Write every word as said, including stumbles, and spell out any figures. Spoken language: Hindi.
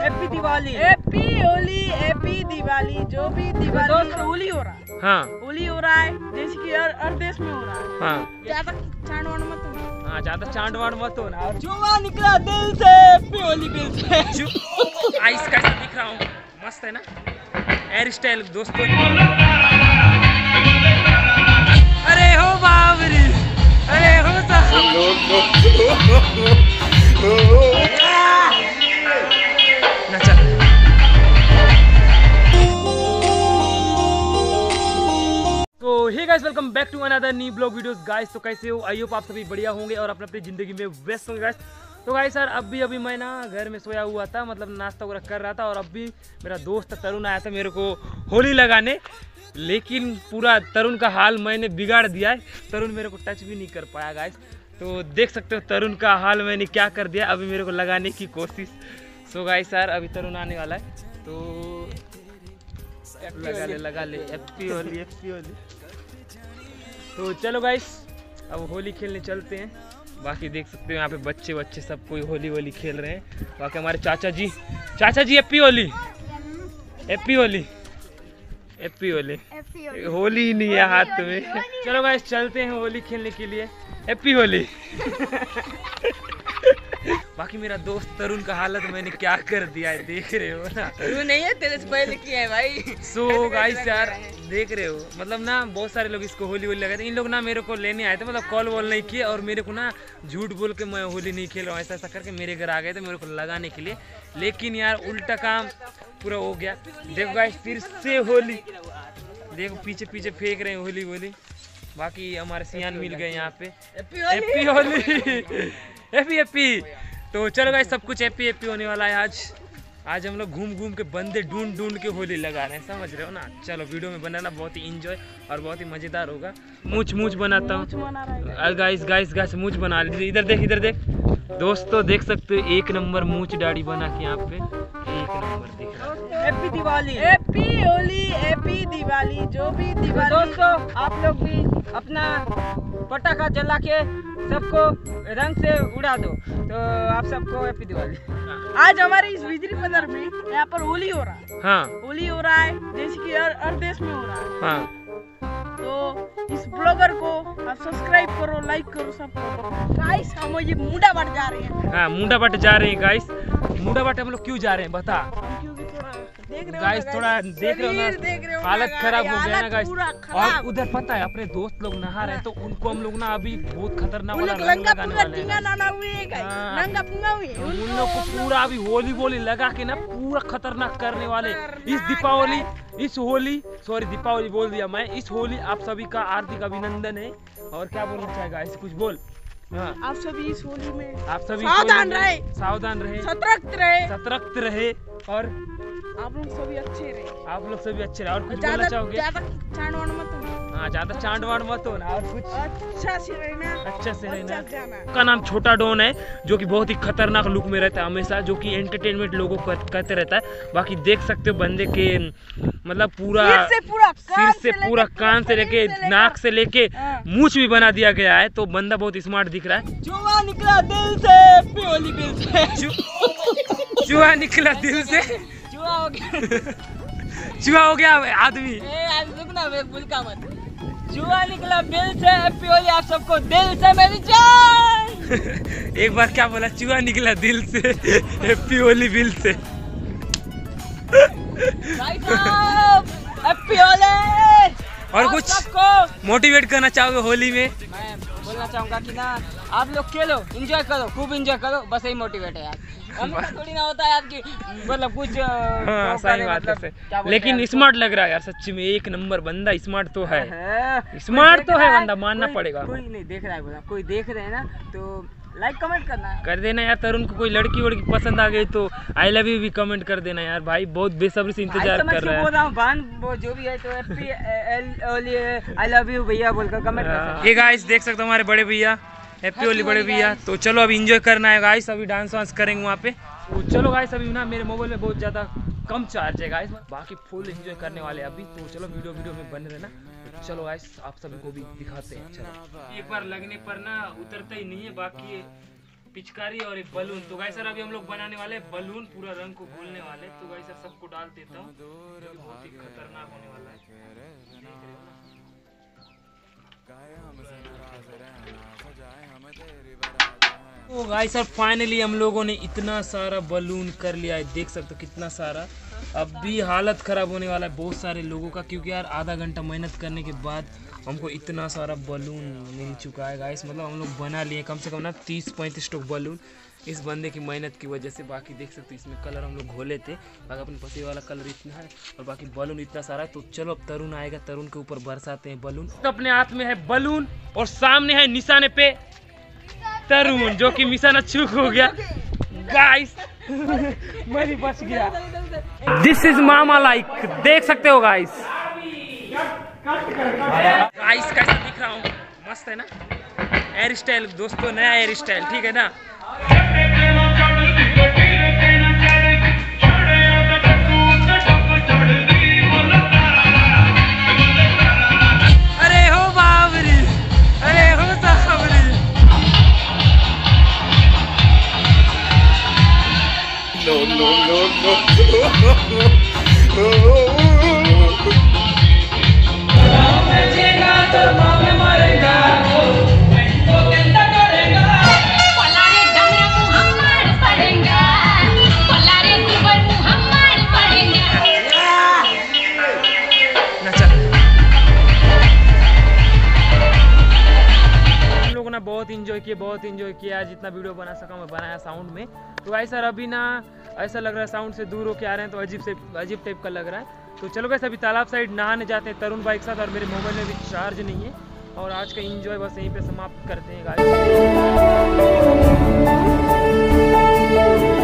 Happy Diwali, happy Holi, happy Diwali. जो भी दिवाली दोस्तों होली हो रहा है, हाँ होली हो रहा है, देश की हर हर देश में हो रहा है। हाँ ज्यादा चांद वांड मत हो, हाँ ज्यादा चांद वांड मत हो ना। और जुआ निकला दिल से, हैप्पी होली दिल से। आइस कैसा दिख रहा हूँ, मस्त है ना हेयर स्टाइल दोस्तों। अरे हो बाबरी, अरे हो तो hey guys, welcome back to another new blog videos guys. तो कैसे हो, आई होप आप सभी बढ़िया होंगे और अपने अपनी ज़िंदगी में व्यस्त होंगे गाइस। तो गाइस सर अभी अभी मैं ना घर में सोया हुआ था, मतलब नाश्ता वगैरह कर रहा था, और अभी मेरा दोस्त तरुण आया था मेरे को होली लगाने, लेकिन पूरा तरुण का हाल मैंने बिगाड़ दिया है। तरुण मेरे को टच भी नहीं कर पाया गाइस। तो देख सकते हो तरुण का हाल मैंने क्या कर दिया, अभी मेरे को लगाने की कोशिश। सो गाइस सर अभी तरुण आने वाला है, तो लगा ले लगा ले हैप्पी होली, हैप्पी होली। तो चलो गाइस अब होली खेलने चलते हैं। बाकी देख सकते हो यहाँ पे बच्चे बच्चे सब कोई होली होली खेल रहे हैं। बाकी हमारे चाचा जी, चाचा जी happy Holi, happy Holi, happy Holi. Holi ही नहीं है हाथ में। चलो गाइस चलते हैं होली खेलने के लिए, हैप्पी होली। बाकी मेरा दोस्त तरुण का हालत मैंने क्या कर दिया है, देख रहे हो ना। तू नहीं है, तेरे से पहले किया है भाई। सो गाइस यार देख रहे हो, मतलब ना बहुत सारे लोग इसको होली होली लगाते हैं। इन लोग ना मेरे को लेने आए थे, मतलब कॉल वॉल नहीं किए, और मेरे को ना झूठ बोल के मैं होली नहीं खेल रहा हूँ ऐसा ऐसा करके मेरे घर आ गए थे मेरे को लगाने के लिए। लेकिन यार उल्टा काम पूरा हो गया। देखो गाइस फिर से होली, देखो पीछे पीछे फेंक रहे हैं होली होली। बाकी हमारे सियान मिल गए यहाँ पे, हैप्पी होली, हैप्पी हैप्पी। तो चलो गाइस सब कुछ हैप्पी हैप्पी होने वाला है आज। आज हम लोग घूम घूम के बंदे ढूंढ ढूंढ के होली लगा रहे हैं, समझ रहे हो ना। चलो वीडियो में बनाना बहुत ही इंजॉय और बहुत ही मजेदार होगा। मूछ मूछ बनाता हूँ गाइस, गाइस गाइस मूछ बना लीजिए। इधर देख, इधर देख दोस्तों, देख सकते हो एक नंबर मूछ दाढ़ी बना के यहाँ पे एक नंबर दिख रहा है। Happy Diwali, happy Holi, happy Diwali. जो भी दिवाली दोस्तों आप लोग भी अपना पटाखा जला के सबको रंग से उड़ा दो। तो आप सबको हैप्पी दिवाली। आज हमारे इस बिजली बाजार में यहाँ पर होली हो रहा है, हाँ होली हो रहा है, देश की हर हर देश में हो रहा है। हाँ तो इस ब्लॉगर को आप सब्सक्राइब करो, लाइक करो सब। गाइस हम ये मुंडा बाट जा रहे हैं, हाँ मुंडा बाट जा रहे हैं गाइस। मुंडा बाट हम लोग क्यों जा रहे हैं बता गाइस, थोड़ा देख रहे हो ना, हालत खराब हो गया ना गाइस। और उधर पता है अपने दोस्त लोग नहा रहे हैं, तो उनको हम लोग ना अभी बहुत खतरनाक वाला रंग लगाने वाले हैं। उन लोग को पूरा अभी होली बोली लगा के ना पूरा खतरनाक करने वाले। इस दीपावली, इस होली सॉरी दीपावली बोल दिया मैं, इस होली आप सभी का हार्दिक अभिनंदन है। और क्या बोलना चाहेगा इस कुछ बोल। हाँ आप सभी इस होली में आप सभी सावधान रहे, सावधान रहे, सतर्क रहे, सतर्क रहे, और आप लोग सभी अच्छे रहे, आप लोग सभी अच्छे रहे। और कुछ बोलना चाहोगे? ज्यादा चांद वांड मत हो, हाँ ज्यादा चांद वांड मत हो ना, और कुछ अच्छा से रहना, अच्छा से रहना। का नाम छोटा डॉन है, जो कि बहुत ही खतरनाक लुक में रहता है हमेशा, जो कि एंटरटेनमेंट लोगों को करते रहता है। बाकी देख सकते हो बंदे के मतलब पूरा सिर से पूरा कान से लेके नाक से लेके मूंछ भी बना दिया गया है। तो बंदा बहुत स्मार्ट दिख रहा है। जुआ निकला दिल से, हैप्पी होली दिल से। जुआ निकला दिल से, जुआ हो गया, जुआ हो गया आदमी। रुकना भूलका मत, जुआ निकला दिल से, हैप्पी होली आप सबको दिल से मेरी जान। एक बार क्या बोला, जुआ निकला दिल से, हैप्पी होली बिल से। हैप्पी होली। और कुछ मोटिवेट करना चाहोगे होली में? मैं बोलना चाहूँगा कि ना आप लोग खेलो, एंजॉय करो, खूब एंजॉय करो, बस यही मोटिवेट है यार। हम थोड़ी ना होता है आपकी मतलब कुछ हाँ, सही बात मतलब, है। लेकिन स्मार्ट लग रहा है यार सच्ची में, एक नंबर बंदा स्मार्ट तो है, है। स्मार्ट तो है बंदा, मानना पड़ेगा। कोई नहीं देख रहा है बोला, कोई देख रहे हैं ना तो लाइक कमेंट करना कर देना यार। तरुण को कोई लड़की वड़की पसंद आ गई तो आई लव यू भी कमेंट कर देना यार। भाई बहुत बेसब्री से इंतजार कर रहा है। बोल रहा हूं बान वो जो भी है, तो हैप्पी आई लव यू भैया बोलकर कमेंट कर सकते हैं। ये गाइस देख सकते हो हमारे बड़े भैया, हैप्पी होली बड़े भैया। तो चलो अभी एंजॉय करना है गाइस, अभी डांस वांस करेंगे वहाँ पे। तो चलो गाइस अभी ना मेरे मोबाइल में बहुत ज़्यादा कम चार्ज है गाइस, बाकी फुल एंजॉय करने वाले अभी। तो चलो वीडियो वीडियो में बन रहना। तो चलो गाइस आप सभी को भी दिखाते हैं। चलो एक बार लगने पर ना उतरता ही नहीं है, बाकी पिचकारी और एक बलून। तो गाइस सर अभी हम लोग बनाने वाले बलून, पूरा रंग को घोलने वाले। तो गाइस सर सबको डाल देता हूँ, बहुत ही खतरनाक होने वाला है। तो गाइस सर फाइनली हम लोगों ने इतना सारा बलून कर लिया है, देख सकते हो कितना सारा। अब भी हालत ख़राब होने वाला है बहुत सारे लोगों का, क्योंकि यार आधा घंटा मेहनत करने के बाद हमको इतना सारा बलून मिल चुका है गाइस। मतलब हम लोग बना लिए कम से कम ना तीस पैंतीस टोक बलून इस बंदे की मेहनत की वजह से। बाकी देख सकते हो इसमें कलर हम लोग घोले थे, बाकी अपने पसंद वाला कलर इतना है और बाकी बलून इतना सारा है। तो चलो अब तरुण आएगा, तरुण के ऊपर बरसाते हैं बलून। तो अपने हाथ में है बलून और सामने है निशाने पे तरुण, जो कि निशाना चूक हो गया गाइस। मैं भी बच गया। दिस इज मामा लाइक, देख सकते हो गाइस। गाइस कैसा दिख रहा हूँ, मस्त है ना हेयर स्टाइल दोस्तों, नया हेयर स्टाइल, ठीक है ना। अरे हो बाबरी, अरे हो साबरी। नो नो नो नो बहुत इंजॉय किया, बहुत इंजॉय किया। जितना वीडियो बना सका मैं बनाया साउंड में। तो गाइस सर अभी ना ऐसा लग रहा है साउंड से दूर होके आ रहे हैं, तो अजीब से अजीब टाइप का लग रहा है। तो चलो गाइस अभी तालाब साइड नहाने जाते हैं तरुण भाई के साथ, और मेरे मोबाइल में भी चार्ज नहीं है। और आज का इंजॉय बस यहीं पे समाप्त करते हैं गाइस।